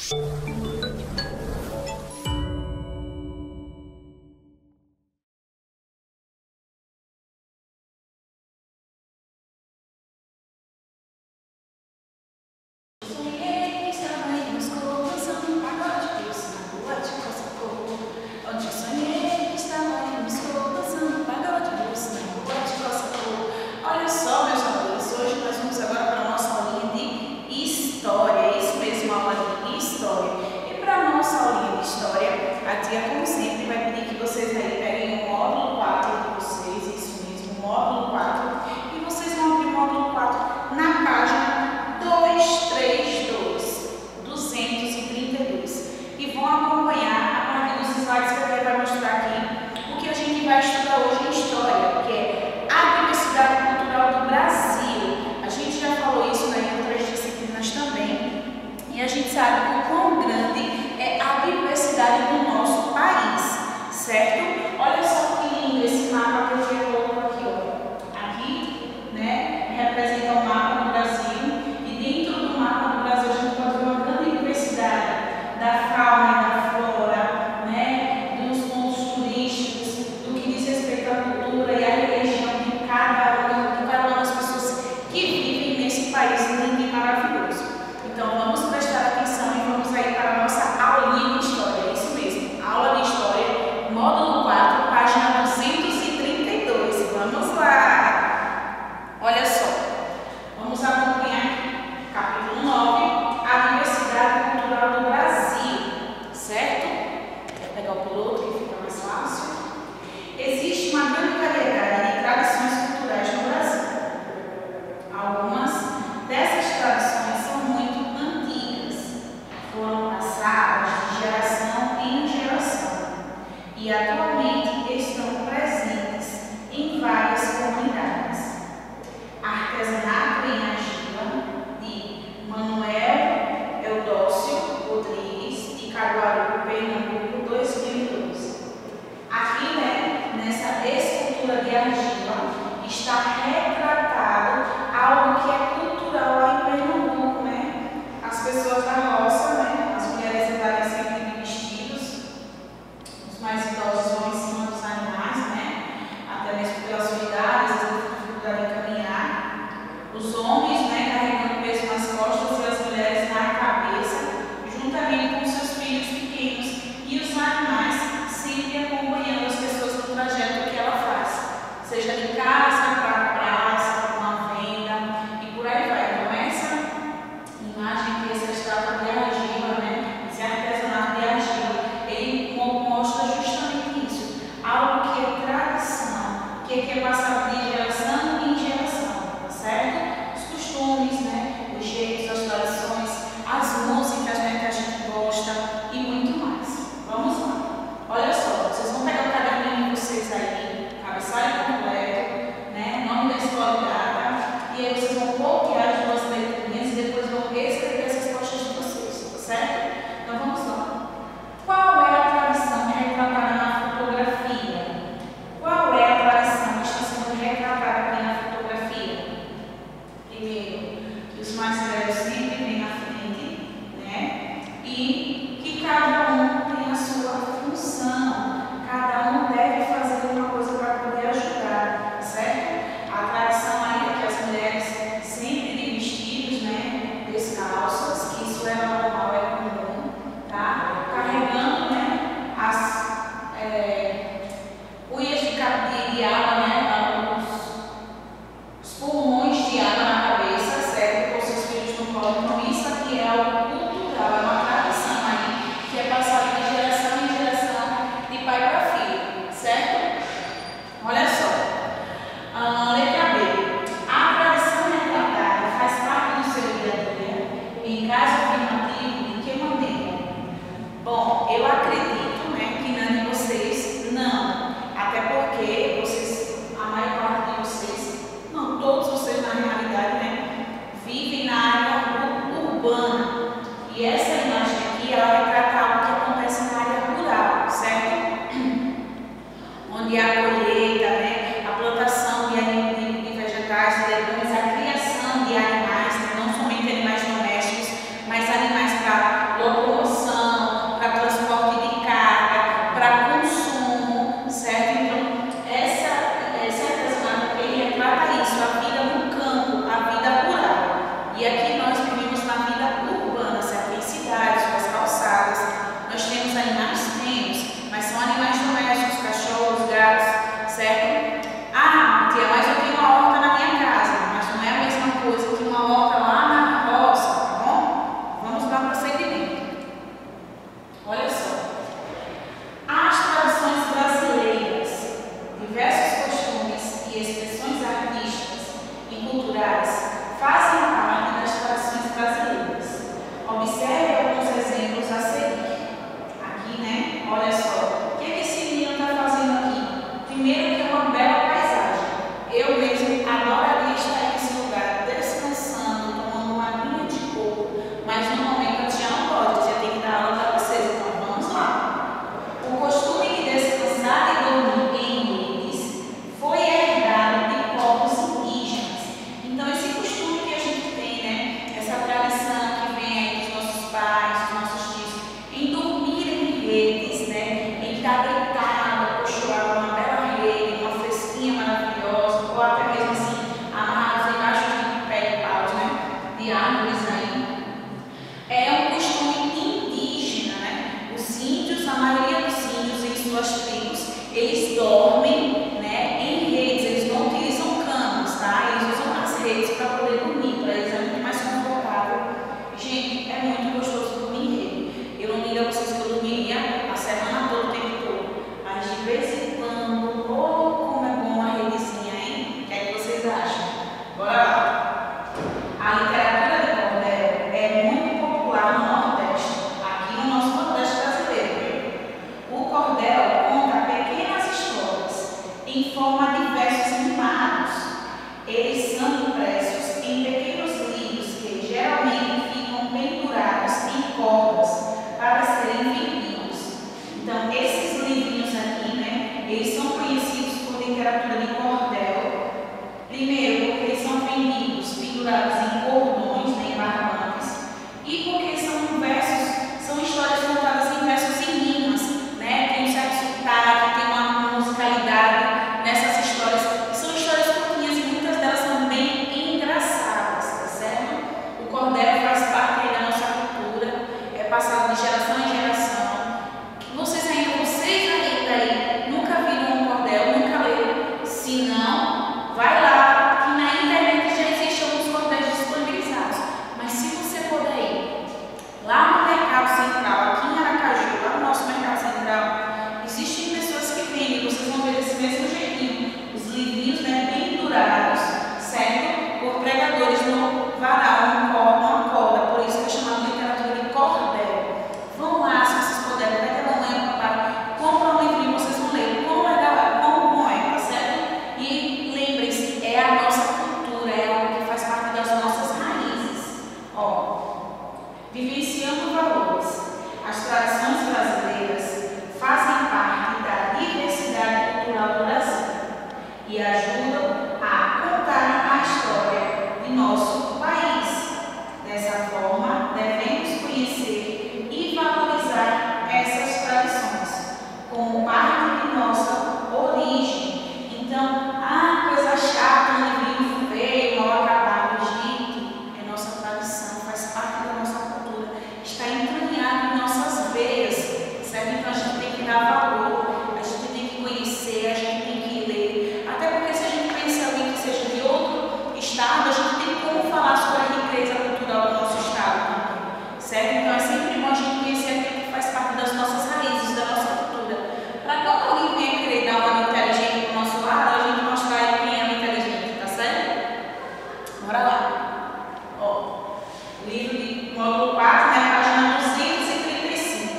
Como sempre, vai pedir que vocês aí peguem o módulo 4 de vocês, isso mesmo, o módulo 4, e vocês vão abrir o módulo 4 na página 232 e vão acompanhar a partir dos slides que a gente vai mostrar aqui o que a gente vai estudar hoje em História, que é a diversidade cultural do Brasil. A gente já falou isso em outras disciplinas também, e a gente sabe o quão grande é a diversidade do nosso país, certo? Olha só que lindo esse mapa que eu coloco aqui, ó. Aqui, né, representa o mapa do Brasil, e dentro do mapa do Brasil a gente pode ver uma grande diversidade da fauna e da flora, né, dos pontos turísticos, do que diz respeito à cultura e à religião de cada uma das pessoas que vivem nesse país lindo e maravilhoso. Então vamos prestar atenção e vamos aí para a nossa aulinha de História, é isso mesmo, aula de História, módulo 4, página 232, vamos lá! Olha só, vamos acompanhar aqui, capítulo 9, a diversidade cultural do Brasil, certo? Vou pegar o piloto que fica mais fácil. Existe uma grande variedade de tradições culturais no Brasil. Algumas dessas tradições são muito antigas, foram passadas de geração em geração e atualmente estão presentes em várias comunidades. Artesanato em argila de Manuel Eudócio Rodrigues, de Caruaru, Pernambuco, 2012. Aqui, né, nessa escultura de argila, está retratado algo que é cultural lá em Pernambuco, né? As pessoas da roça, né? As mulheres andarem sempre de vestidos, os mais idosos vão em cima dos animais, né? Até mesmo pela sua idade, às vezes têm dificuldade em caminhar. Os homens, né, carregando peso nas costas e as mulheres na cabeça, juntamente com seus filhos pequenos, e os animais sempre acompanhando as pessoas no trajeto que ela faz, seja de casa para a praça, para uma venda e por aí vai. Então essa imagem que essa estátua de argila, né, esse artesanato de argila, ele mostra justamente isso, algo que é tradição, que é passado de geração em geração, tá certo? Os costumes, né, os jeitos, as tradições, as músicas, né, que a gente gosta e muito mais. Vamos lá. Olha só, vocês vão pegar o caderninho de vocês aí, cabeçalho completo, né, nome da escola e data, e aí vocês vão copiar as duas letrinhas e depois vão escrever as respostas de vocês, tá certo? Então vamos lá. Qual é a tradição retratada na fotografia? Qual é a tradição que está sendo retratada aqui na fotografia? Primeiro, que os mais velhos sempre vêm na frente, né? E que cada um tem a sua função, cada um deve fazer uma coisa para poder ajudar, certo? A tradição aí é que as mulheres sempre de vestidos, né, descalças, que isso é normal, é comum, tá? Carregando, né, as cuias de água, né, os pulmões de água na cabeça, certo? Com seus filhos no colo. Então isso aqui é algo cultural, é uma tradição aí que é passada de geração em geração, de pai para filho, certo? Olha só. Letra B. A tradição retratada faz parte do seu dia a dia? Em caso afirmativo, de que maneira? Bom, eu acredito, né, que não de vocês não. Até porque vocês, a maior parte de vocês, não todos vocês na realidade, né, vivem na área urbana. E essa imagem aqui, ela retrata algo que acontece na área rural, certo? Onde há a colheita, né, a plantação de vegetais, de legumes, a criação de animais, né, não somente animais domésticos, mas animais para locomoção. suas tribos, eles dormem, né, em redes, eles não utilizam camas, tá? Eles usam as redes para poder dormir, para eles é muito mais confortável. Gente, é muito gostoso dormir em rede. Eu não digo a vocês que eu dormiria a semana toda, o tempo todo, mas de vez em quando, oh, como é bom uma redezinha, hein? O que é que vocês acham? Bora lá! A literatura de cordel é muito popular no Nordeste, aqui no nosso Nordeste brasileiro. O cordel conta pequenas histórias em forma de versos animados. Eles são impressos em pequenos livros que geralmente ficam pendurados em cordas para serem vendidos. Então, esses livrinhos aqui, né, eles são conhecidos por literatura de cordel. Primeiro, porque eles são vendidos pendurados em cordões, né, em barbantes, e porque são versos, são histórias contadas em versos em rimas, né, tem um certo sotaque, tem uma musicalidade nessas histórias. São histórias curtinhas e muitas delas são bem engraçadas, tá certo? O cordel faz parte da nossa cultura, é passado de geração em geração. Vocês aí daí nunca viram um cordel, nunca leram? Se não, vai lá, que na internet já existem alguns cordéis disponibilizados. Mas se você puder ir lá no Mercado Central, aqui em Aracaju, lá no nosso Mercado Central, existem pessoas que vendem, vocês vão ver desse mesmo jeitinho, os livrinhos, né, pendurados, certo? Por pregadores no varal, uma corda, por isso que é chamado de literatura de cordel. Vão lá, se vocês puderem, pega a mamãe, papai, compra um livrinho, vocês vão ler. Como é, tá certo? E lembrem-se, é a nossa cultura, é algo que faz parte das nossas raízes. Ó, vivenciando valores. As tradições brasileiras fazem parte da diversidade cultural do Brasil e ajudam a contar a história de nosso país. Dessa forma, devemos conhecer e valorizar essas tradições como parte de nossa origem. Então, coisa chata, um livrinho feio, mal acabado, Egito, é nossa tradição, faz parte da nossa cultura, está entranhado em nossas veias, certo? Então a gente tem que dar valor, a gente tem que conhecer, a gente tem que ler, até porque se a gente conhecer alguém que seja de outro estado, a gente tem como falar sobre a riqueza cultural do nosso estado também, certo? Então é sempre bom a gente conhecer aquilo que faz parte das nossas raízes, da nossa cultura, para quando alguém venha querer dar uma inteligente para o nosso lado, a gente mostrar ele quem é inteligente, tá certo? Bora lá. Ó, livro de módulo 4, né, página 235.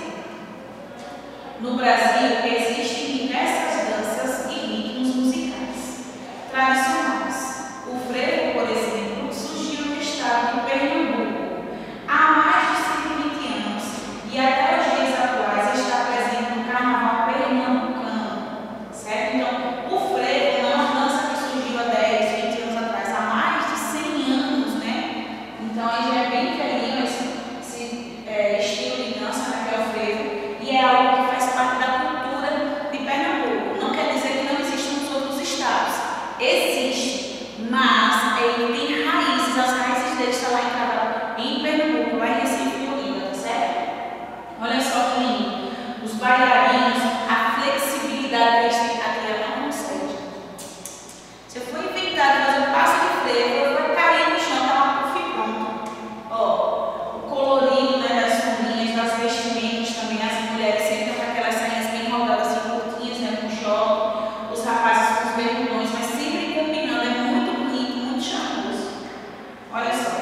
No Brasil existem diversas danças e ritmos musicais tradicionais. O frevo, por exemplo, surgiu no estado de Pernambuco há mais de 120 anos e até os dias atuais está presente no carnaval pernambucano, certo? Então, o frevo não é uma dança que surgiu há 10, 20 anos atrás, há mais de 100 anos, né? Então, ele já é bem velhinho esse estilo de dança, né, que é o frevo, e é algo que faz parte da cultura de Pernambuco. Não quer dizer que não existem nos outros estados. Existe, mas ele tem raízes, as raízes dele estão lá em Pernambuco, lá em Recife e Olinda, tá certo? Olha só que lindo. Os bailarinos, a flexibilidade que eles têm aqui, eu não sei. Se eu for inventar de fazer um passo de frevo, eu vou cair no chão, tá uma puff pronto. Ó, o colorido, né, das sombrinhas, das vestimentas também, as mulheres sempre com aquelas sainhas bem rodadas, assim, curtinhas, né, com short, os rapazes com os bermudões, mas sempre combinando, é muito bonito, muito charmoso. Olha só.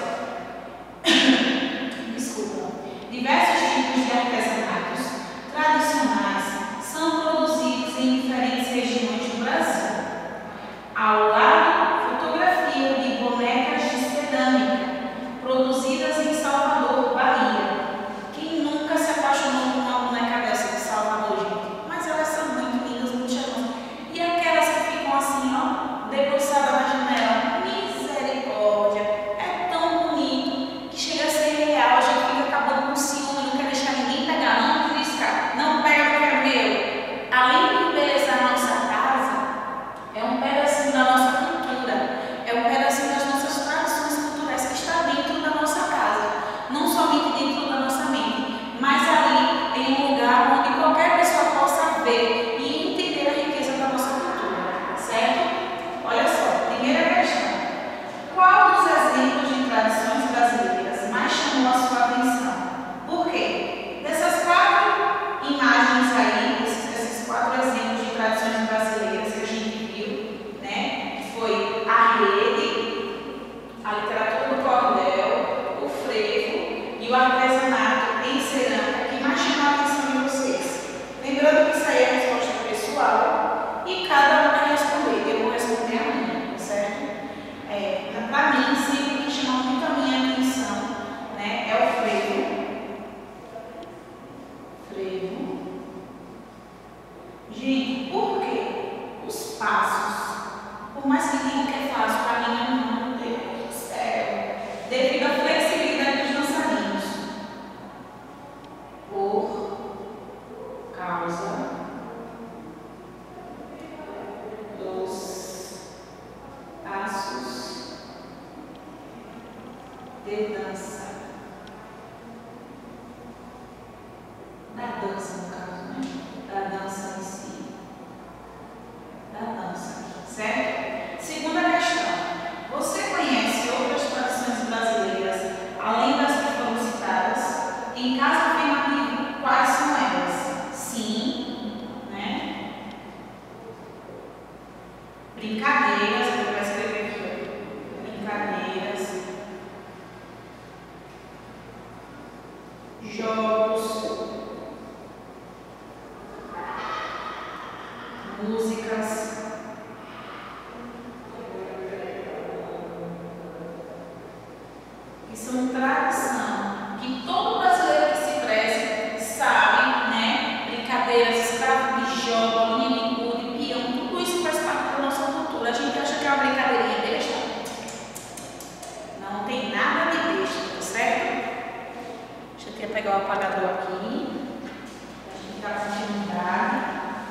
Desculpa. Diversos tipos de artesanatos tradicionais são produzidos em diferentes regiões do Brasil. Ao lado, fotografia de bonecas de cerâmica, produzidas em Salvador, Bahia. Quem nunca se apaixonou por uma boneca dessa de Salvador, gente? Mas elas são muito lindas, muito charmosas. E aquelas que ficam assim, ó, debruçadas na janela. Misericórdia! É tão bonito que chega a ser real. A gente fica acabando com ciúme, não quer deixar ninguém pegar. Não, trisca, não pega porque é meu. Além de embelezar a nossa casa, é um pedacinho da nossa cultura, é um pedacinho das nossas tradições culturais que está dentro da nossa casa, não somente dentro da nossa mente, mas ali em um lugar onde qualquer pessoa possa ver Em caso afirmativo, quais são elas? Sim, né? Brincadeiras, eu vou escrever aqui, ó. Brincadeiras, jogos, músicas, que são tradição, que todo brasileiro que se preze sabe, né? Brincadeiras, escravo de jogo, ninicude, peão, tudo isso faz parte da nossa cultura. A gente acha que é uma brincadeirinha besta. Não tem nada de besta, tá certo? Deixa eu pegar o apagador aqui. A gente dá continuidade.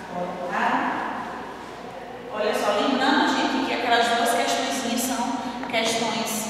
Olha só, lembrando, gente, que aquelas duas questões são questões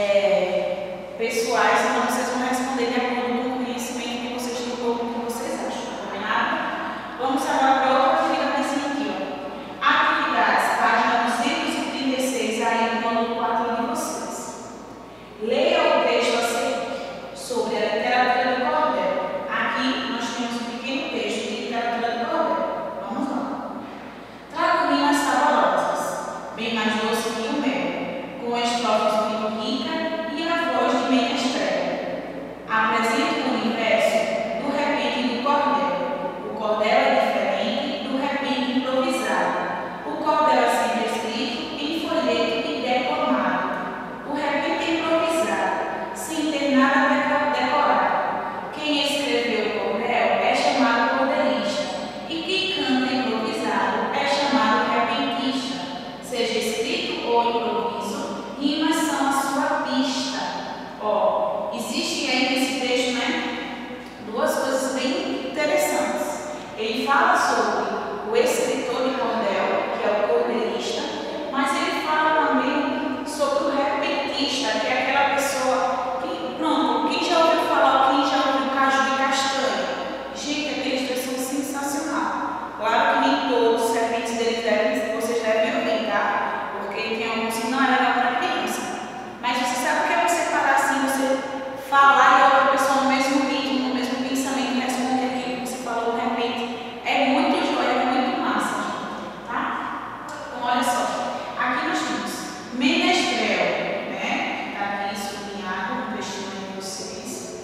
pessoais, então vocês vão responder de acordo com o conhecimento que vocês têm ou com o que vocês acham, combinado? Vamos agora para outra atividade aqui, ó. Atividades, página 236, aí no módulo 4 de vocês. Leia o texto a seguir sobre a literatura do cordel. Aqui nós temos um pequeno texto de literatura do cordel. Vamos lá. Trago rimas saborosas, bem mais doce que o mel, com estrofes muito ricas e a voz de menestrel. Apresento o universo do repente e do cordel. O cordel é diferente do repente improvisado. O cordel é sempre escrito em folheto e declamado. O repente é improvisado, sem ter nada decorado. Quem escreveu o cordel é chamado cordelista, e quem canta improvisado é chamado repentista. Seja escrito ou improviso, rimas são a sua pista. Ó, existe aí nesse texto, né, duas coisas bem interessantes. Ele fala sobre o escritor de cordel, que é o cordelista, mas ele fala também sobre o repentista, que é aquela pessoa que, pronto, quem já ouviu falar, quem já ouviu cacho de castanha? Gente, aqueles dois são sensacionais. Claro que nem todos os repentes deles vocês devem ouvir, tá? Porque tem alguns que não é legal para criança. Mas você sabe o que é você parar assim, você falar e a outra pessoa no mesmo ritmo, no mesmo pensamento, responder aquilo que você falou de repente. É muito joia, é muito massa, gente, tá? Então, olha só. Aqui nós temos menestrel, né? Está aqui sublinhado no textinho de vocês.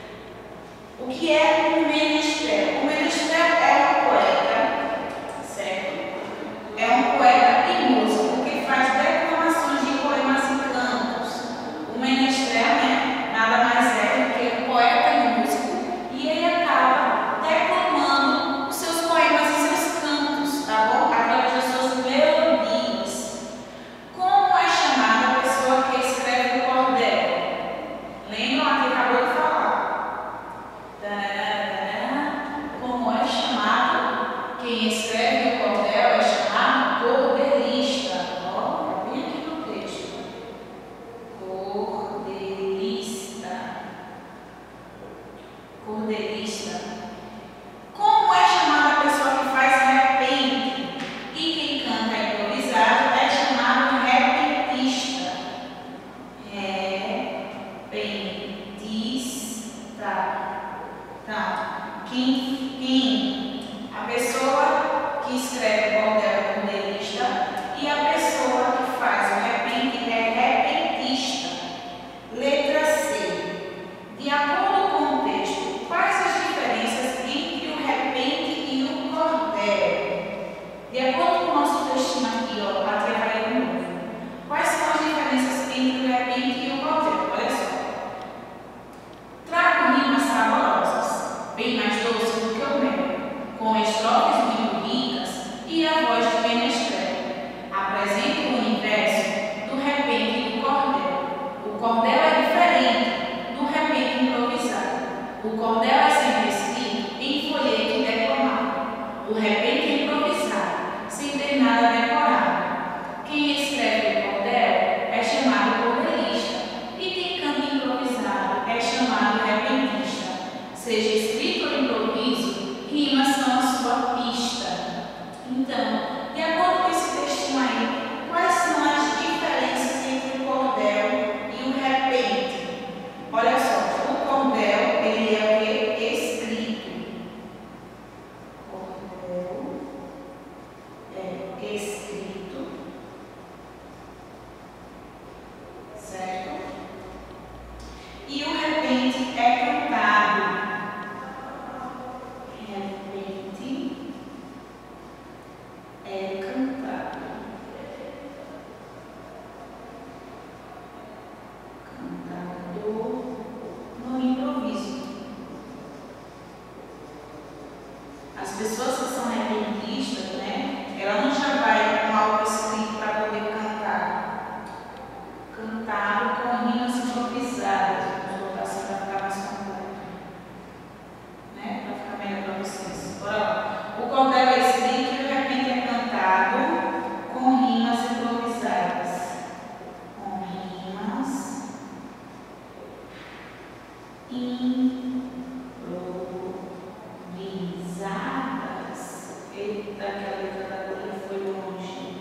O que é um menestrel? O menestrel é um poeta, certo? É um poeta e músico que faz declamações de poemas e cantos. O menestrel, né, nada mais é do que um poeta e músico, e ele acaba declamando os seus poemas e seus cantos, tá bom? Através das suas melodias. Como é chamada a pessoa que escreve o cordel? Lembram a que acabou de falar? Como é chamado? Quem escreve o cordel é chamado cordelista. Ó, bem aqui no texto. Cordelista. Cordelista. Como é chamada a pessoa que faz repente? E quem canta improvisado é chamado repentista. Repentista. Então, a pessoa que escreve o cordel é cordelista e a pessoa que faz o repente é repentista. Letra C. De acordo com o texto, quais as diferenças entre o repente e o cordel? De acordo com o nosso textinho aqui, ó, a tia vai de novo. Quais são as diferenças entre o repente e o cordel? Olha só. Trago rimas saborosas, bem mais doce do que o mel, com estrofes muito ricas e a voz de menestrel. Apresento o universo do repente e do cordel. O cordel é diferente do repente improvisado. O cordel é sempre escrito em folheto e declamado. O repente é improvisado, sem ter nada decorado. Quem escreve o cordel é chamado cordelista e quem canta improvisado é chamado repentista. Seja escrito ou improviso, rimas são a sua pista. Então, de acordo com esse textinho aí, quais são as diferenças entre o cordel e o repente? Olha só, o cordel, ele é o quê? pessoas que são repentistas, né? Ela não já vai com algo escrito para poder cantar. Cantado com rimas improvisadas. Vou botar assim para ficar mais completo, né? Para ficar melhor para vocês. Bora lá. O cordel é escrito e o repente é cantado com rimas improvisadas. Com rimas improvisadas. Eita, aquela letra da coisa foi longe.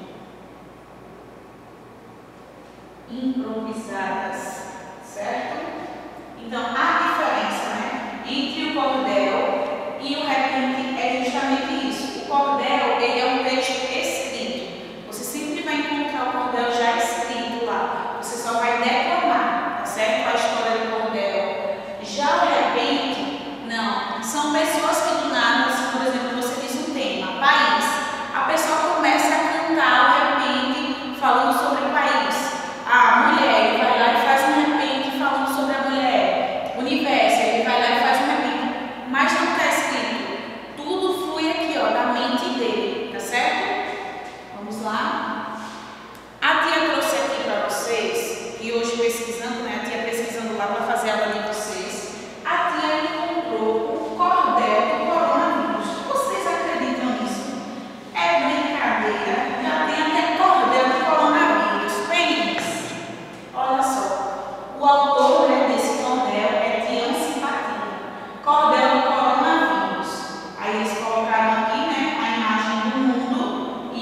Improvisadas, certo? Então, a diferença, né, entre o cordel e o repente é justamente isso. O cordel, ele é um texto escrito. Você sempre vai encontrar o cordel já escrito lá. Você só vai declamar, tá certo? A história do cordel. Já o repente, não. São pessoas que do nada, assim, por exemplo, você diz um tema, país. A pessoa começa a cantar o repente falando sobre o país. A mulher, ele vai lá e faz um repente falando sobre a mulher. Universo, ele vai lá e faz um repente. Mas não está escrito. Tudo flui aqui, ó, da mente dele, tá certo? Vamos lá. A tia trouxe aqui para vocês, e hoje pesquisando, né? A tia pesquisando lá para fazer a aula de vocês. A tia encontrou o cordel do coronavírus. Vocês acreditam nisso? É brincadeira. Já tem até cordel do coronavírus. Pense. Olha só. O autor, né, desse cordel é Tião Simpatia. Cordel do coronavírus. Aí eles colocaram aqui, né, a imagem do mundo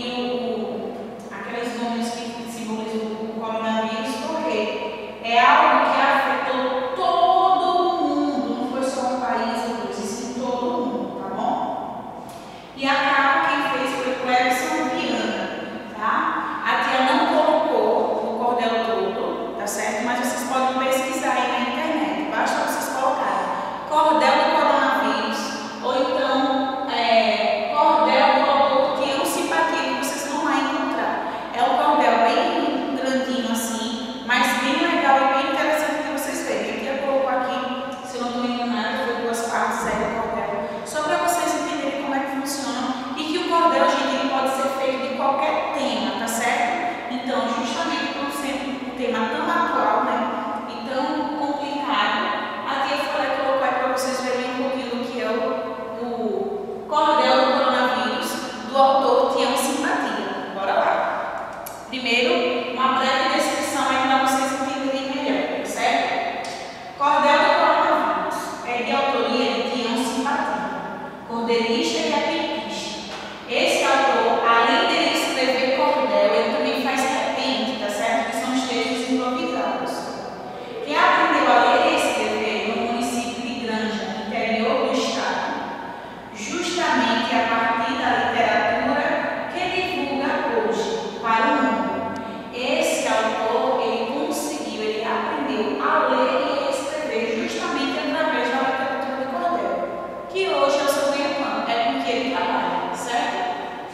e aqueles números que simbolizam o coronavírus, porque é algo que afetou todo mundo, não foi só um país ou dois, e sim todo mundo, tá bom? E a capa quem fez foi Clebson Viana, tá? A tia não colocou o cordel todo, tá certo? Mas vocês podem pesquisar aí na internet, basta vocês colocarem cordel do coronavírus, ou então cordel do autor Tião Simpatia, que vocês vão lá encontrar. É um cordel bem grandinho assim, mas bem legal e bem interessante que vocês verem. A tia colocou aqui, se eu não estou enganada, foi 2 partes aí do cordel, só para vocês entenderem como é que funciona e que o cordel, gente, ele pode ser feito de qualquer tema, tá certo? Então, justamente por ser um tema tão atual, né, e tão complicado, a tia colocou aí para vocês verem um pouquinho do que é o cordel do coronavírus, do autor Tião Simpatia. Bora lá. Primeiro, uma breve descrição aí para vocês entenderem melhor, certo? Cordel do coronavírus é de autoria de Tião Simpatia, cordelista e repentista. Esse autor, além de escrever cordel, ele também faz repente, tá certo? Que são os textos improvisados. Quem aprendeu a ler e escrever no município de Granja, interior do estado, justamente a partir da literatura que divulga hoje para o mundo. Esse autor, ele aprendeu a ler e escrever justamente através da literatura de cordel, que hoje é o seu ganha-pão, é com que ele trabalha, certo?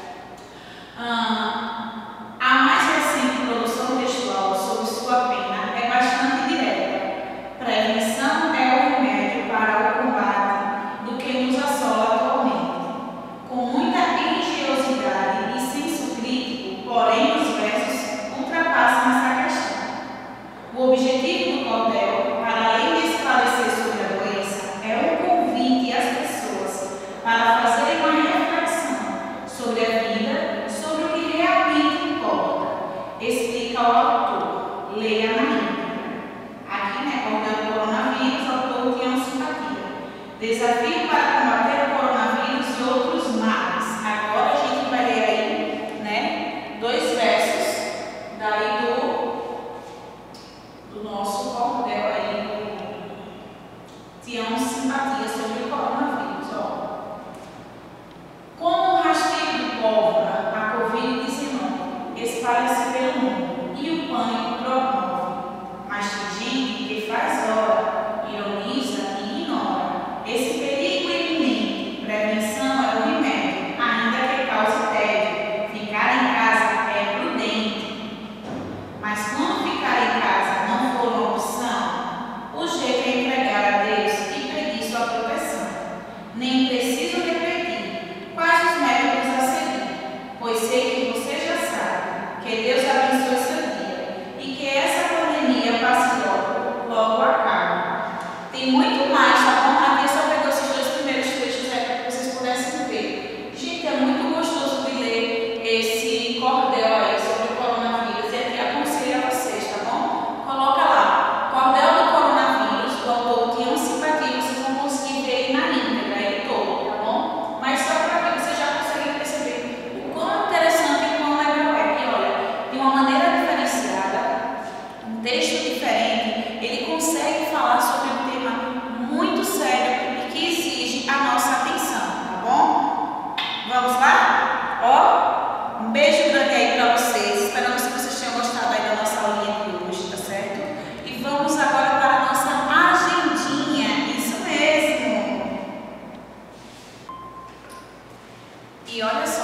A mais recente produção textual sobre sua pena é bastante direta. Prevenção é o remédio para o combate do que nos assola atualmente. Com muita engenhosidade e senso crítico, porém os versos ultrapassam essa questão. O objetivo do cordel, para além de esclarecer sobre a doença, é um convite às pessoas para fazerem uma reflexão sobre a vida, sobre o que realmente importa. Explica o autor. Leia na íntegra. Aqui, né, cordel do coronavírus, autor Tião Simpatia. Desafio para combater o coronavírus e outros males. Agora a gente vai ler aí, né, 2 versos daí do nosso cordel aí, Tião Simpatia sobre o coronavírus, ó. Como um rastilho de pólvora, a Covid-19 espalha-se pelo mundo e o pânico promove. Mas tem gente que faz hora, ironiza e ignora esse perigo E olha